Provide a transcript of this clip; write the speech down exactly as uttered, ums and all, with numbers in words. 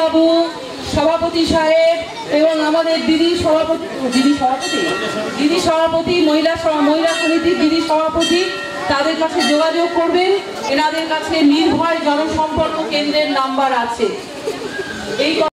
বাবু, সভাপতি সাহেব এবং আমাদের দিদি সভাপতি দিদি সভাপতি দিদি সভাপতি মহিলা মহিলা সমিতির দিদি সভাপতি তাদের কাছে যোগাযোগ করবেন। এনাদের কাছে নির্ভয় জনসম্পর্ক কেন্দ্রের নাম্বার আছে। এই